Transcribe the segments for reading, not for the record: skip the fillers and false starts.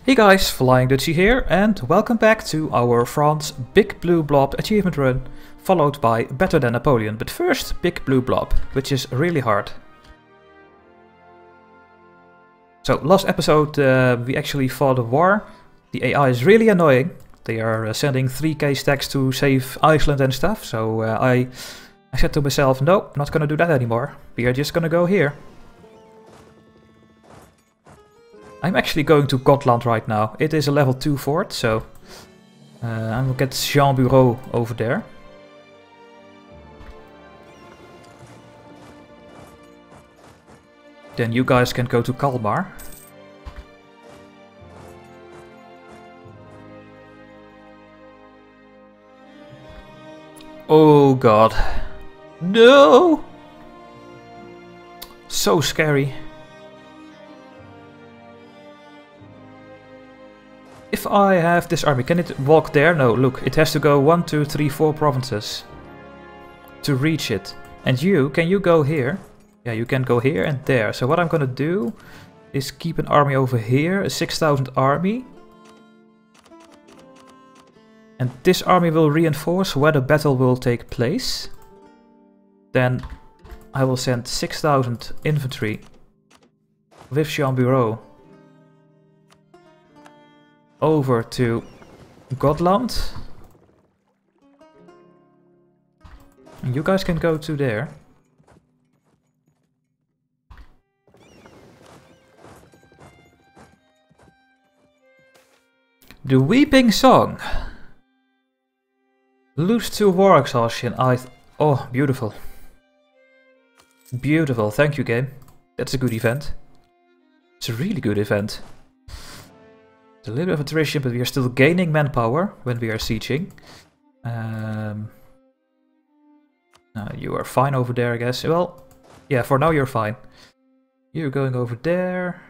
Hey guys, Flying Dutchie here, and welcome back to our France Big Blue Blob achievement run, followed by Better Than Napoleon, but first Big Blue Blob, which is really hard. So last episode we actually fought a war. The AI is really annoying. They are sending 3k stacks to save Iceland and stuff, so I said to myself, no, not gonna do that anymore. We are just gonna go here. I'm actually going to Gotland right now. It is a level 2 fort, so I will get Jean Bureau over there. Then you guys can go to Kalmar. Oh god. No! So scary. If I have this army, can it walk there? No, look, it has to go 1, 2, 3, 4 provinces to reach it. And you, can you go here? Yeah, you can go here and there. So what I'm gonna do is keep an army over here, a 6,000 army. And this army will reinforce where the battle will take place. Then I will send 6,000 infantry with Jean Bureau over to Gotland. And you guys can go to there. The Weeping Song. Lose to war exhaustion. Oh, beautiful. Beautiful, thank you game. That's a good event. It's a really good event. It's a little bit of attrition, but we are still gaining manpower when we are sieging. You are fine over there, I guess. Well, yeah, for now you're fine. You're going over there.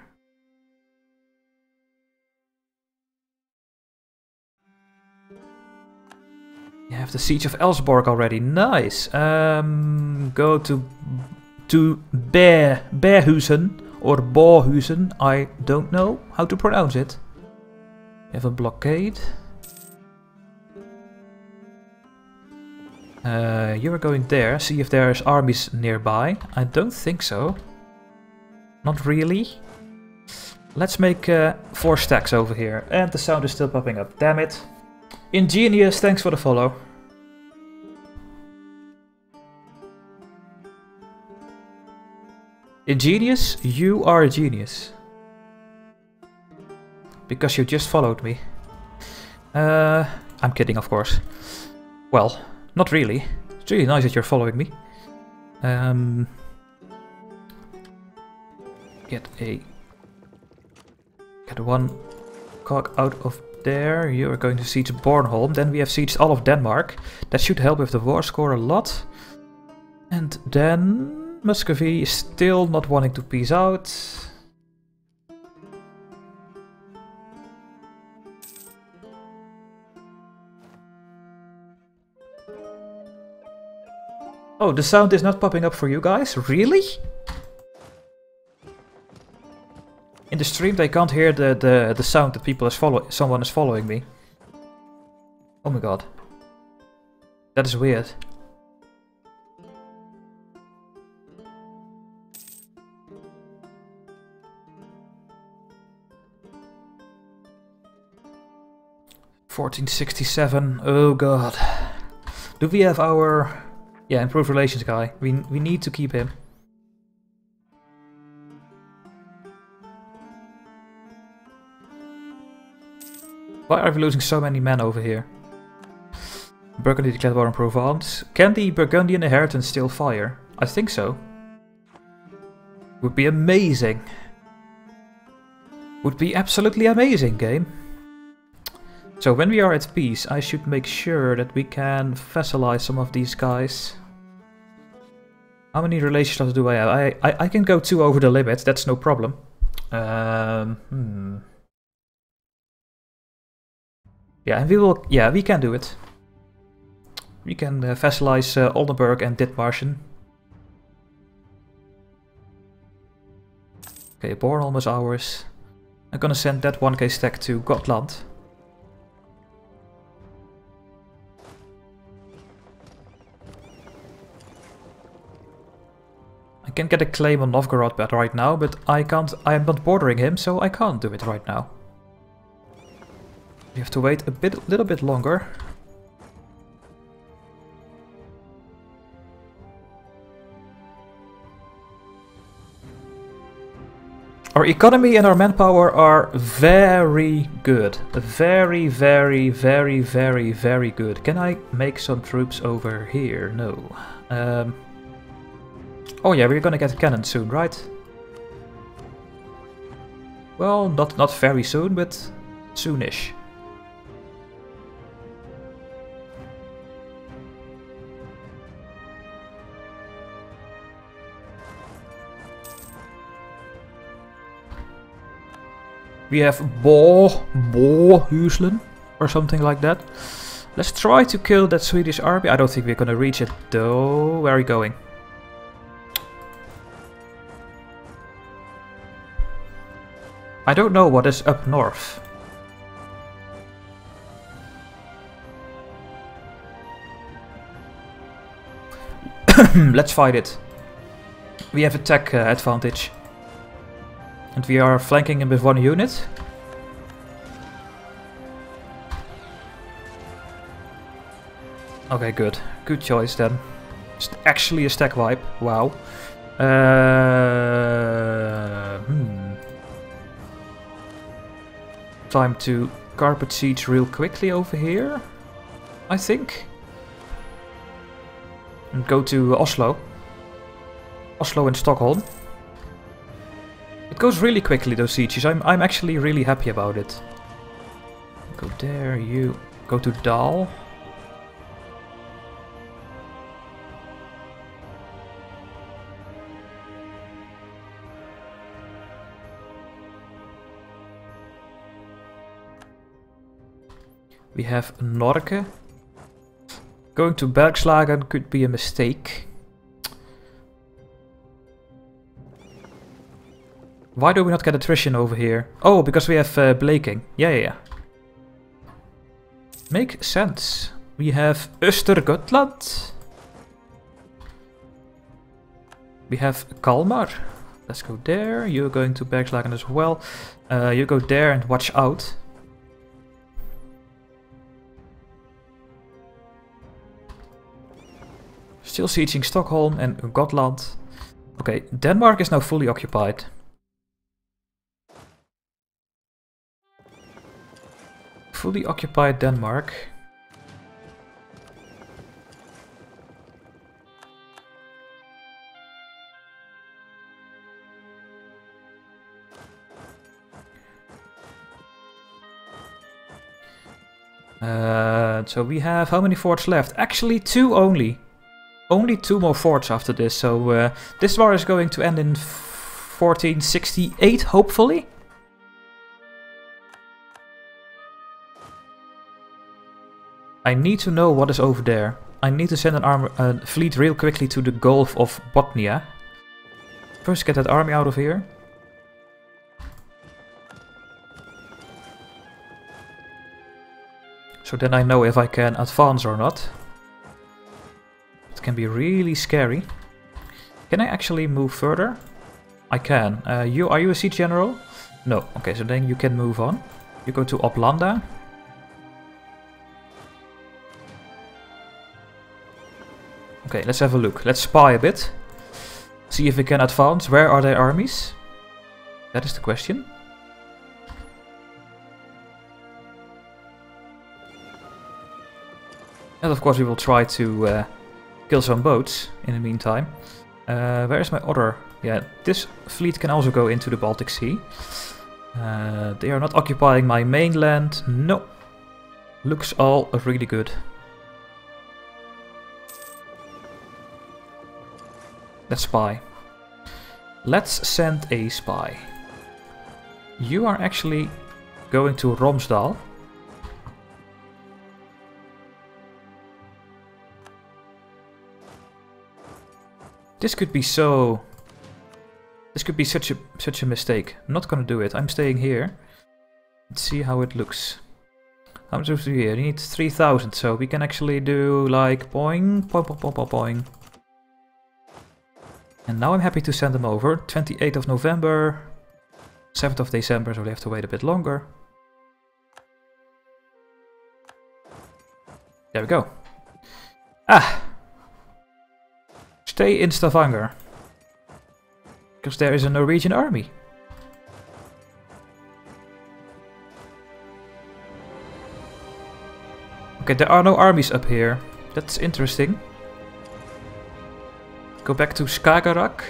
You have the siege of Elsborg already. Nice. Go to Beerhusen or Bohusen. I don't know how to pronounce it. You have a blockade. You are going there. See if there's armies nearby. I don't think so. Not really. Let's make 4 stacks over here. And the sound is still popping up. Damn it. Ingenious, thanks for the follow. Ingenious, you are a genius. Because you just followed me. I'm kidding, of course. Well, not really. It's really nice that you're following me. Get one cog out of there. You are going to siege Bornholm. Then we have sieged all of Denmark. That should help with the war score a lot. And then Muscovy is still not wanting to peace out. Oh, the sound is not popping up for you guys? Really? In the stream they can't hear the sound that someone is following me. Oh my god. That is weird. $1467. Oh god. Do we have our... Yeah, improved relations guy. We need to keep him. Why are we losing so many men over here? Burgundy declared war on Provence. Can the Burgundian inheritance still fire? I think so. Would be amazing. Would be absolutely amazing, game. So when we are at peace, I should make sure that we can vassalize some of these guys. How many relations do I have? I can go 2 over the limit, that's no problem. Yeah, and we can do it. We can vassalize Oldenburg and Dithmarschen. Okay, Bornholm is ours. I'm gonna send that 1k stack to Gotland. I can get a claim on Novgorod right now, but I can't. I am not bordering him, so I can't do it right now. We have to wait a little bit longer. Our economy and our manpower are very good. Very, very, very, very, very good. Can I make some troops over here? No. Oh yeah, we're gonna get a cannon soon, right? Well, not very soon, but soonish. We have Bohuslen or something like that. Let's try to kill that Swedish army. I don't think we're gonna reach it though. Where are we going? I don't know what is up north. Let's fight it. We have attack advantage. And we are flanking him with 1 unit. Okay, good. Good choice then. It's actually a stack wipe. Wow. Time to carpet siege real quickly over here, I think. And go to Oslo. Oslo and Stockholm. It goes really quickly, those sieges. I'm actually really happy about it. Go there, you go to Dal. We have Norke. Going to Bergslagen could be a mistake. Why do we not get attrition over here? Oh, because we have Blaking. Yeah. Makes sense. We have Östergötland. We have Kalmar. Let's go there. You're going to Bergslagen as well. You go there and watch out. Still sieging Stockholm and Gotland. Okay, Denmark is now fully occupied. Fully occupied Denmark. So we have how many forts left? Actually 2 only. Only 2 more forts after this, so this war is going to end in 1468, hopefully. I need to know what is over there. I need to send a fleet real quickly to the Gulf of Bothnia. First get that army out of here. So then I know if I can advance or not. It can be really scary. Can I actually move further? I can. Are you a siege general? No. Okay, so then you can move on. You go to Oplanda. Okay, let's have a look. Let's spy a bit. See if we can advance. Where are their armies? That is the question. And of course we will try to kill some boats in the meantime. Where is my other? Yeah, this fleet can also go into the Baltic Sea. They are not occupying my mainland. No. Looks all really good. Let's spy. Let's send a spy. You are actually going to Romsdal. This could could be such a mistake. I'm not gonna do it. I'm staying here. Let's see how it looks. How much do we do here? You need 3,000, so we can actually do like boing, boing, boing, boing, boing, boing. And now I'm happy to send them over. 28th of November, 7th of December, so we have to wait a bit longer. There we go. Ah! Stay in Stavanger. Because there is a Norwegian army. Okay, there are no armies up here. That's interesting. Go back to Skagerrak.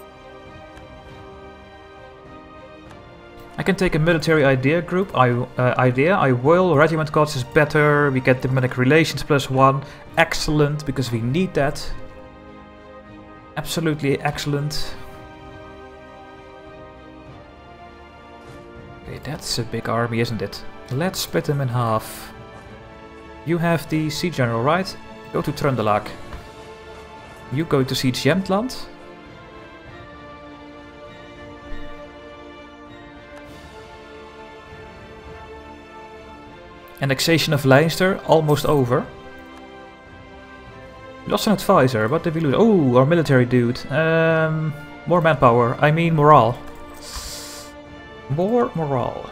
I can take a military idea group. I will. Regiment cost is better. We get diplomatic relations +1. Excellent, because we need that. Absolutely excellent. Okay, that's a big army, isn't it? Let's split them in half. You have the siege general, right? Go to Trøndelag. You go to siege Jämtland. Annexation of Leinster, almost over. We lost an advisor, what did we lose? Oh, our military dude. More manpower, I mean morale. More morale.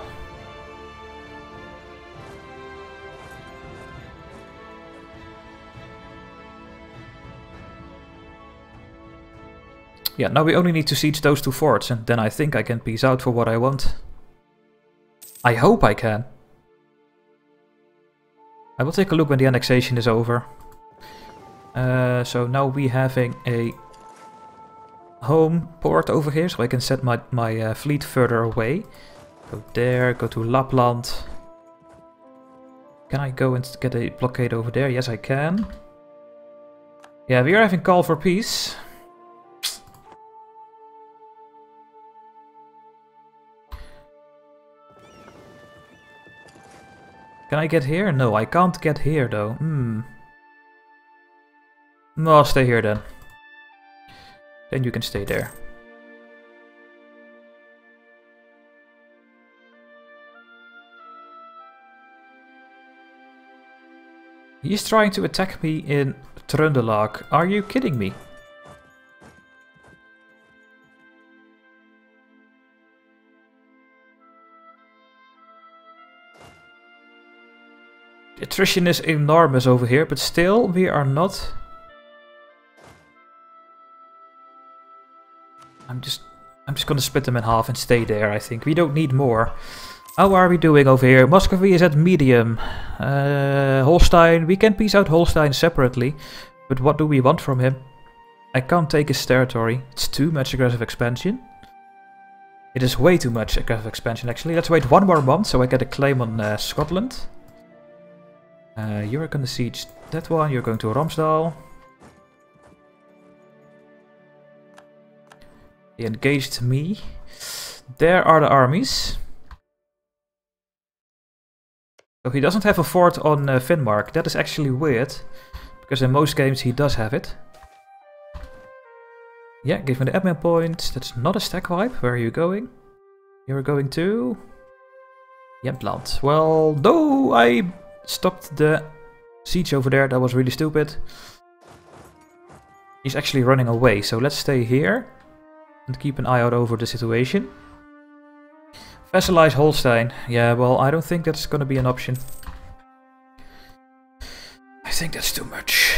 Yeah, now we only need to siege those 2 forts, and then I think I can peace out for what I want. I hope I can. I will take a look when the annexation is over. So now we having a home port over here, so I can set my fleet further away. Go there, go to Lapland. Can I go and get a blockade over there? Yes, I can. Yeah, we are having call for peace. Can I get here? No, I can't get here though. No, I'll stay here then. Then you can stay there. He's trying to attack me in Trøndelag. Are you kidding me? The attrition is enormous over here, but still we are not... I'm just gonna split them in half and stay there, I think. We don't need more. How are we doing over here? Muscovy is at medium. Holstein, we can piece out Holstein separately. But what do we want from him? I can't take his territory. It's too much aggressive expansion. It is way too much aggressive expansion, actually. Let's wait 1 more month so I get a claim on Scotland. You're gonna siege that one. You're going to Romsdal. He engaged me. There are the armies. So he doesn't have a fort on Finnmark. That is actually weird, because in most games he does have it. Yeah, give me the admin points. That's not a stack wipe. Where are you going? You're going to... Jämtland. Well, no, I stopped the siege over there. That was really stupid. He's actually running away, so let's stay here and keep an eye out over the situation. Vassalize Holstein. Yeah, well, I don't think that's gonna be an option. I think that's too much.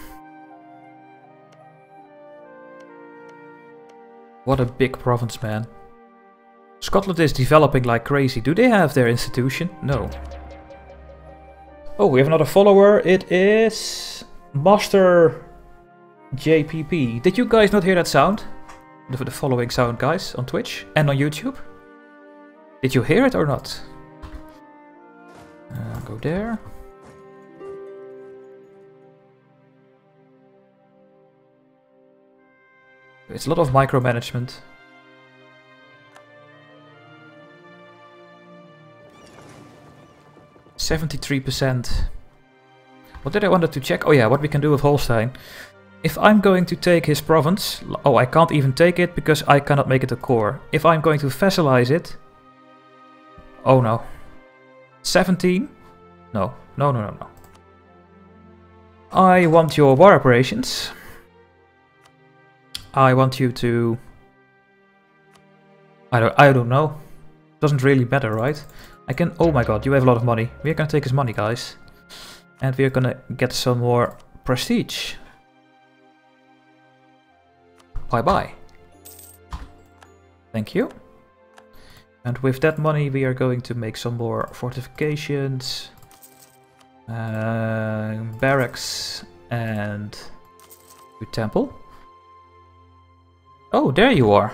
What a big province, man. Scotland is developing like crazy. Do they have their institution? No. Oh, we have another follower. It is Master JPP. Did you guys not hear that sound? The following sound, guys, on Twitch and on YouTube? Did you hear it or not? Go there. It's a lot of micromanagement. %73%. What did I wanted to check? Oh yeah, what we can do with Holstein. If I'm going to take his province... Oh, I can't even take it because I cannot make it a core. If I'm going to vassalize it... Oh no. 17? No. No, no, no, no. I want your war operations. I want you to... I don't know. Doesn't really matter, right? I can... Oh my god, you have a lot of money. We're gonna take his money, guys. And we're gonna get some more prestige. Bye-bye. Thank you. And with that money we are going to make some more fortifications. Barracks and a temple. Oh, there you are.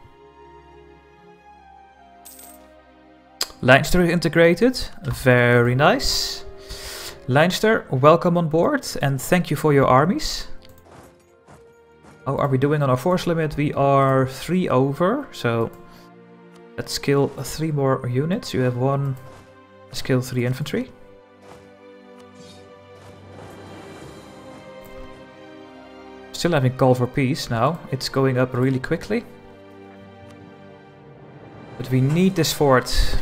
Leinster integrated. Very nice. Leinster, welcome on board and thank you for your armies. How are we doing on our force limit? We are 3 over, so let's kill 3 more units. You have 1, let's kill 3 infantry. Still having call for peace now. It's going up really quickly. But we need this fort.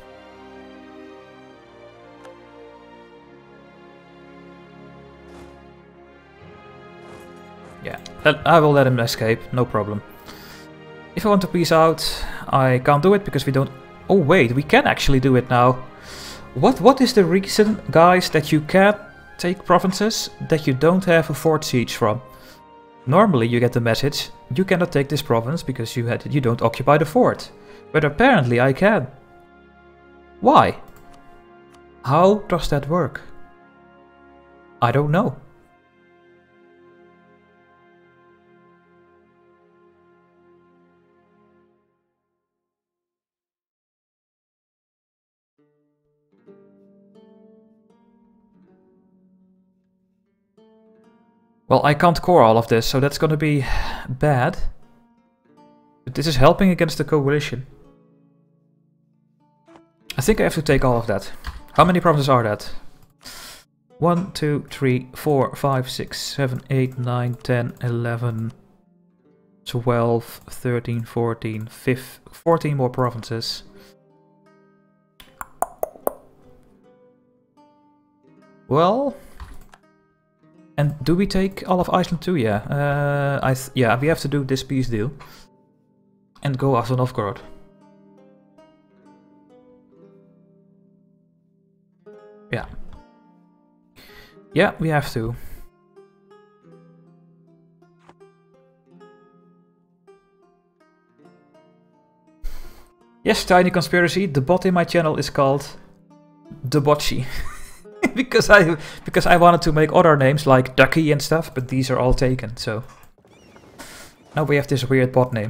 Yeah, I will let him escape, no problem. If I want to peace out, I can't do it because we don't... Oh wait, we can actually do it now. What is the reason, guys, that you can't take provinces that you don't have a fort siege from? Normally you get the message, you cannot take this province because you don't occupy the fort. But apparently I can. Why? How does that work? I don't know. Well, I can't core all of this, so that's gonna be bad. But this is helping against the coalition. I think I have to take all of that. How many provinces are that? 1, 2, 3, 4, 5, 6, 7, 8, 9, 10, 11, 12, 13, 14, 14 more provinces. Well... And do we take all of Iceland too? Yeah. Yeah, we have to do this peace deal. And go after Novgorod. Yeah. Yeah, we have to. Yes, tiny conspiracy. The bot in my channel is called Debotchi. because I wanted to make other names like Ducky and stuff, but these are all taken, so now we have this weird bot name.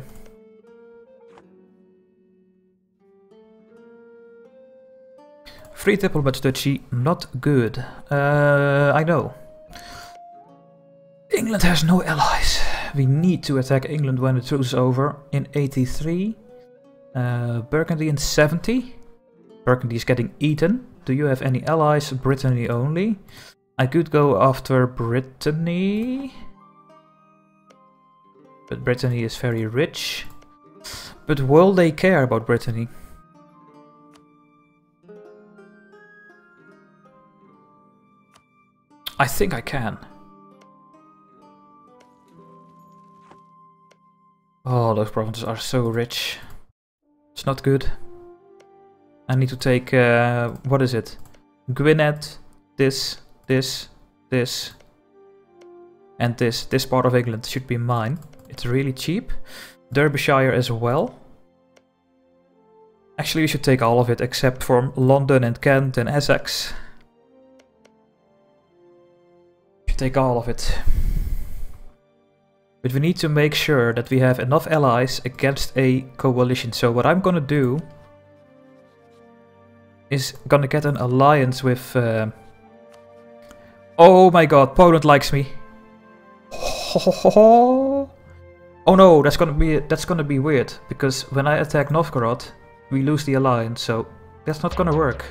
Free diplomats, Dutchy, not good. I know. England has no allies. We need to attack England when the truce is over in 83. Burgundy in 70. Burgundy is getting eaten. Do you have any allies? Brittany only. I could go after Brittany. But Brittany is very rich. But will they care about Brittany? I think I can. Oh, those provinces are so rich. It's not good. I need to take, what is it? Gwynedd, this, and this. This part of England should be mine. It's really cheap. Derbyshire as well. Actually, we should take all of it except for London and Kent and Essex. We should take all of it. But we need to make sure that we have enough allies against a coalition. So what I'm gonna do is gonna get an alliance with... Oh my god, Poland likes me. Oh no, that's gonna be weird, because when I attack Novgorod, we lose the alliance, so that's not gonna work.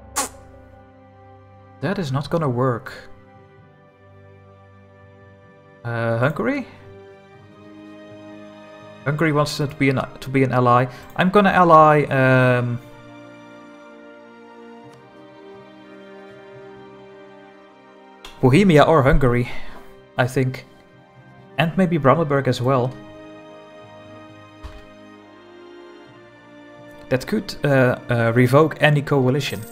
That is not gonna work. Hungary? Hungary wants to be an ally. I'm gonna ally Bohemia or Hungary, I think. And maybe Brandenburg as well. That could revoke any coalition.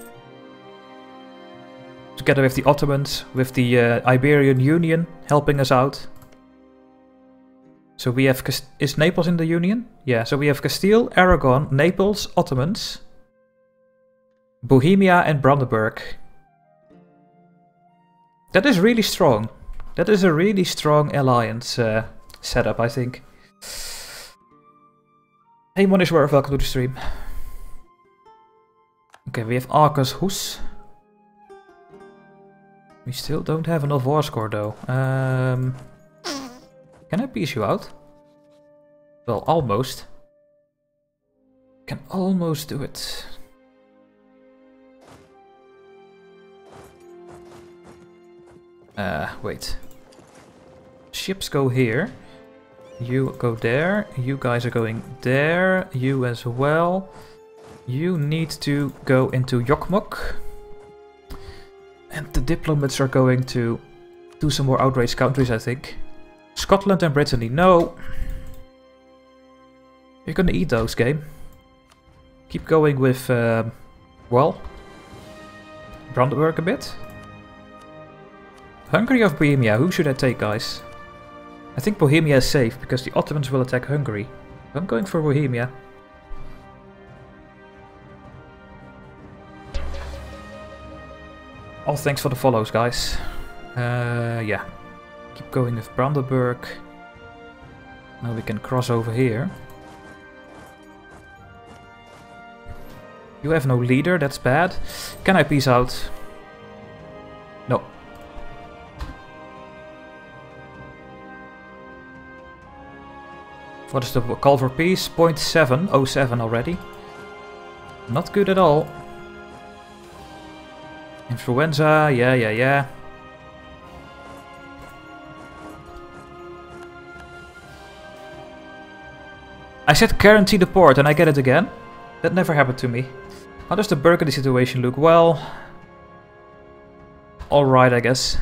Together with the Ottomans, with the Iberian Union helping us out. So we have... Is Naples in the Union? Yeah, so we have Castile, Aragon, Naples, Ottomans, Bohemia and Brandenburg. That is really strong. That is a really strong alliance setup, I think. Hey Monishworth, welcome to the stream. Okay, we have Arcus Hus. We still don't have enough war score though. Can I piece you out? Well, almost. Can almost do it. Wait. Ships go here. You go there. You guys are going there. You as well. You need to go into Jokkmokk. And the diplomats are going to do some more outraged countries, I think. Scotland and Brittany. No. You're gonna eat those, game. Keep going with, well, Brandenburg a bit. Hungary or Bohemia? Who should I take, guys? I think Bohemia is safe, because the Ottomans will attack Hungary. I'm going for Bohemia. All thanks for the follows, guys. Yeah. Keep going with Brandenburg. Now we can cross over here. You have no leader, that's bad. Can I peace out? No. What is the call for peace? 0.707 already. Not good at all. Influenza, yeah. I said guarantee the port and I get it again? That never happened to me. How does the Burgundy situation look? Well... alright, I guess.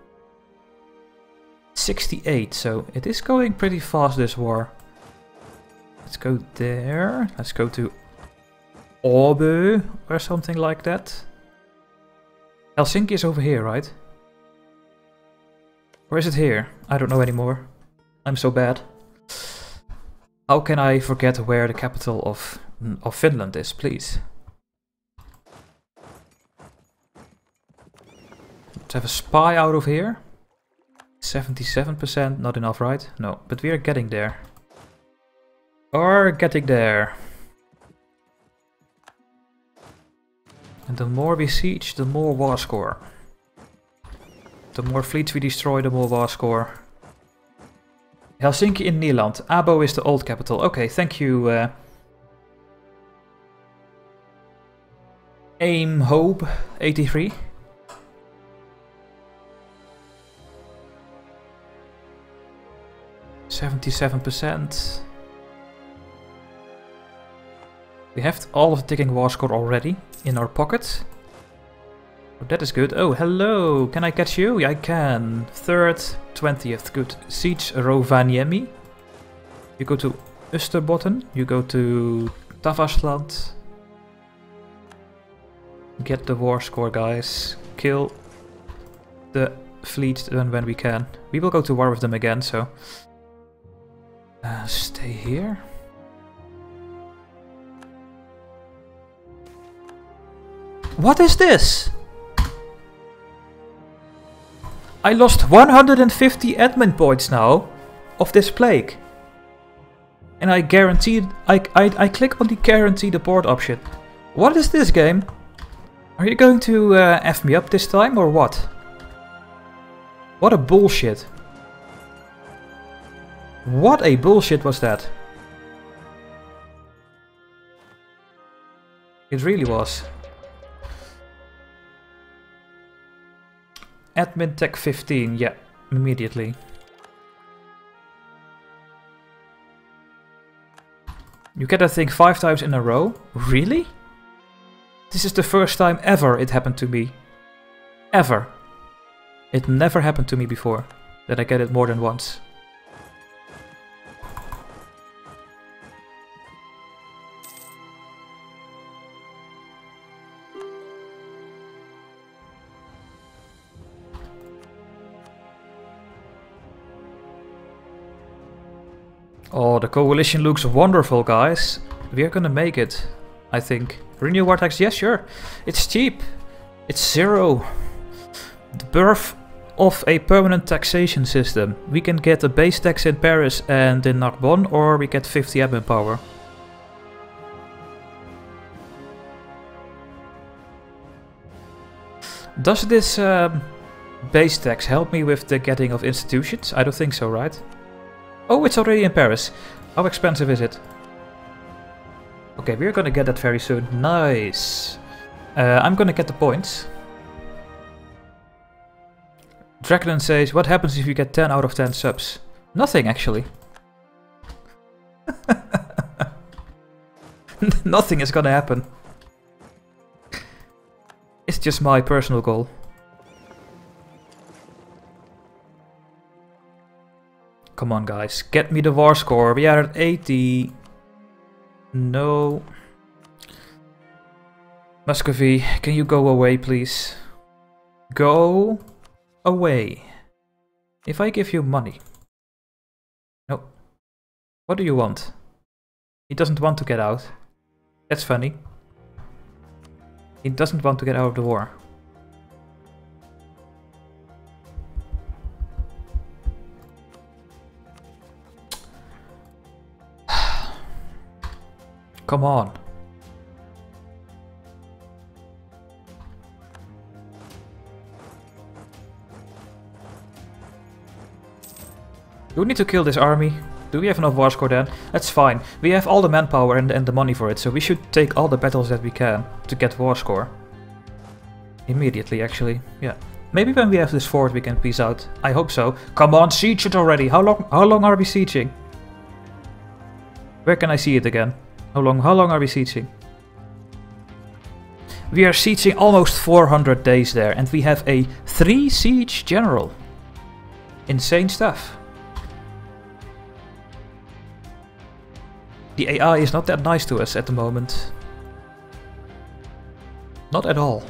68, so it is going pretty fast, this war. Let's go there. Let's go to Åbo or something like that. Helsinki is over here, right? Or is it here? I don't know anymore. I'm so bad. How can I forget where the capital of Finland is, please? Let's have a spy out of here. 77%, not enough, right? No, but we are getting there. Or getting there. And the more we siege, the more war score. The more fleets we destroy, the more war score. Helsinki in Nyland. Abo is the old capital. Okay, thank you. Aim Hope 83. %. We have all of the ticking war score already in our pocket. Oh, that is good. Oh, hello! Can I catch you? Yeah, I can. 3rd, 20th. Good. Siege Rovaniemi. You go to Österbotten. You go to Tavastland. Get the war score, guys. Kill the fleet when we can. We will go to war with them again, so... stay here. What is this? I lost 150 admin points now of this plague. And I guaranteed... I click on the guarantee the port option. What is this, game? Are you going to F me up this time or what? What a bullshit. What a bullshit was that? It really was. Admin tech 15, yeah, immediately. You get that thing 5 times in a row? Really? This is the first time ever it happened to me. Ever. It never happened to me before, that I get it more than once. Oh, the coalition looks wonderful, guys. We are gonna make it, I think. Renew war tax, yes, sure. It's cheap. It's 0. The birth of a permanent taxation system. We can get a base tax in Paris and in Narbonne, or we get 50 admin power. Does this base tax help me with the getting of institutions? I don't think so, right? Oh, it's already in Paris. How expensive is it? Okay, we're gonna get that very soon. Nice. I'm gonna get the points. Draclin says, what happens if you get 10 out of 10 subs? Nothing, actually. Nothing is gonna happen. It's just my personal goal. Come on, guys. Get me the war score. We are at 80. No. Muscovy, can you go away, please? Go away. If I give you money. No. What do you want? He doesn't want to get out. That's funny. He doesn't want to get out of the war. Come on. Do we need to kill this army? Do we have enough war score then? That's fine. We have all the manpower and the money for it, so we should take all the battles that we can to get war score. Immediately, actually. Yeah. Maybe when we have this fort we can peace out. I hope so. Come on, siege it already. How long are we sieging? Where can I see it again? How long are we sieging? We are sieging almost 400 days there, and we have a 3 siege general. Insane stuff. The AI is not that nice to us at the moment. Not at all.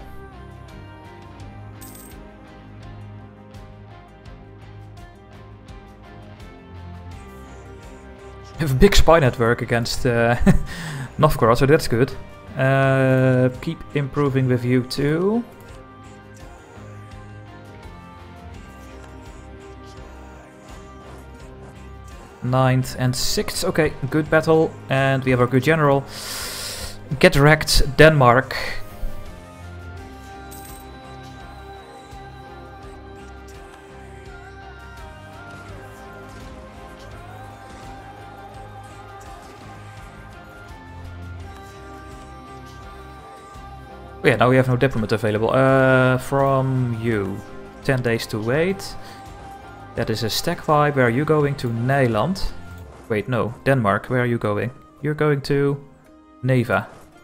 We have a big spy network against Novgorod, so that's good. Keep improving with you too. 9th and 6th. Okay, good battle. And we have our good general. Get wrecked, Denmark. Oh yeah, now we have no diplomat available. From you. 10 days to wait. That is a stack vibe. Where are you going? To Nederland. Wait, no. Denmark. Where are you going? You're going to Neva.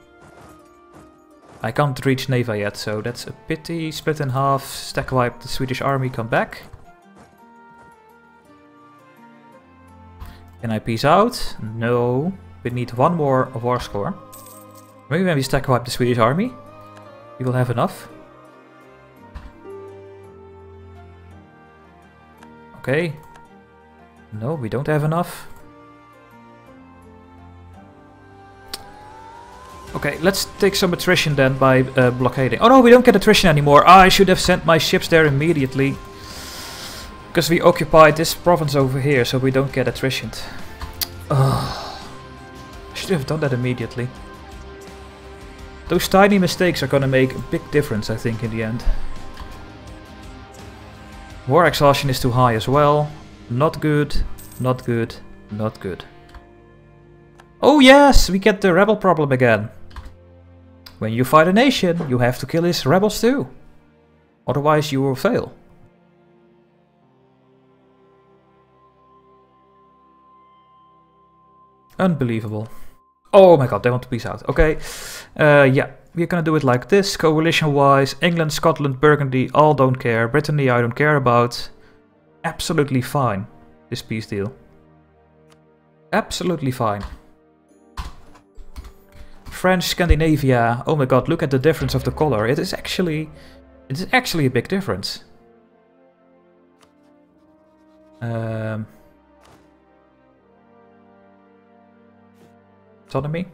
I can't reach Neva yet, so that's a pity. Split in half. Stack wipe the Swedish army. Come back. Can I peace out? No. We need one more war score. Maybe when we stack wipe the Swedish army, we will have enough. Okay. No, we don't have enough. Okay, let's take some attrition then by blockading. Oh no, we don't get attrition anymore. I should have sent my ships there immediately. Because we occupied this province over here, so we don't get attrition. I should have done that immediately. Those tiny mistakes are gonna make a big difference, I think, in the end. War exhaustion is too high as well. Not good, not good, not good. Oh yes, we get the rebel problem again. When you fight a nation, you have to kill his rebels too. Otherwise you will fail. Unbelievable. Oh my god, they want to peace out. Okay, yeah, we're gonna do it like this, coalition-wise. England, Scotland, Burgundy, all don't care. Brittany, I don't care about. Absolutely fine, this peace deal. Absolutely fine. French, Scandinavia. Oh my god, look at the difference of the color. It is actually a big difference. Autonomy.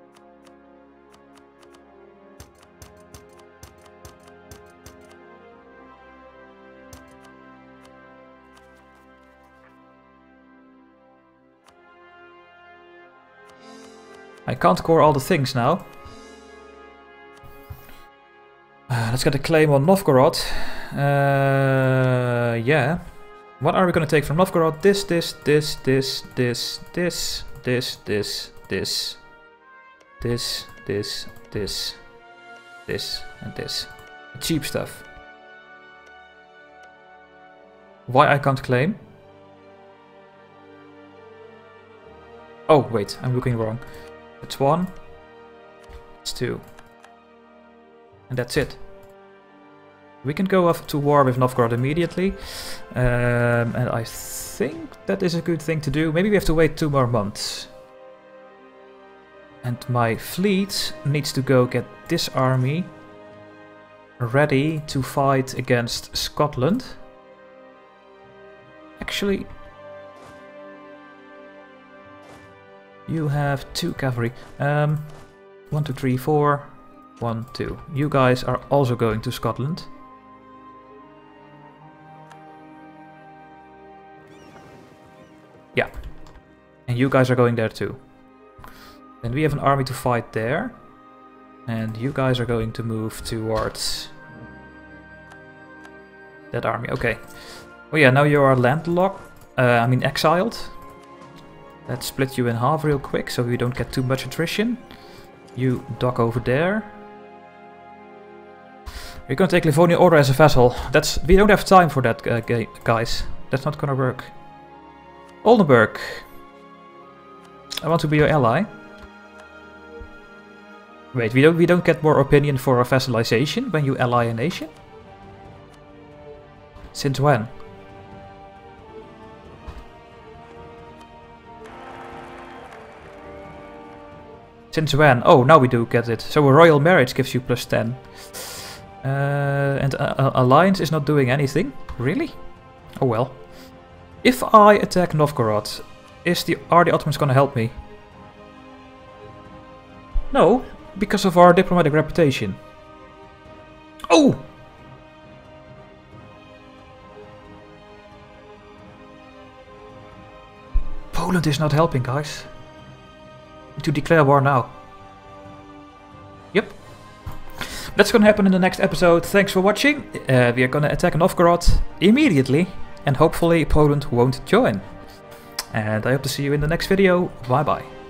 I can't core all the things now. Let's get a claim on Novgorod. Yeah. What are we gonna take from Novgorod? This, and this. Cheap stuff. Why I can't claim? Oh, wait, I'm looking wrong. It's 1. It's 2. And that's it. We can go off to war with Novgorod immediately. And I think that is a good thing to do. Maybe we have to wait 2 more months. And my fleet needs to go get this army ready to fight against Scotland. Actually, you have 2 cavalry. 1, 2, 3, 4. 1, 2. You guys are also going to Scotland. Yeah. And you guys are going there too. Then we have an army to fight there. And you guys are going to move towards that army. Okay. Oh yeah, now you are landlocked. Exiled. Let's split you in half real quick so we don't get too much attrition. You dock over there. We're gonna take Livonia Order as a vassal. We don't have time for that, guys. That's not gonna work. Oldenburg. I want to be your ally. Wait, we don't get more opinion for a vassalization when you ally a nation? Since when? Since when? Oh, now we do get it. So a royal marriage gives you +10. And alliance is not doing anything? Really? Oh well. If I attack Novgorod, are the Ottomans gonna help me? No, because of our diplomatic reputation. Oh! Poland is not helping, guys. To declare war now. Yep. That's gonna happen in the next episode. Thanks for watching. We are gonna attack Novgorod immediately. And hopefully Poland won't join. And I hope to see you in the next video. Bye bye.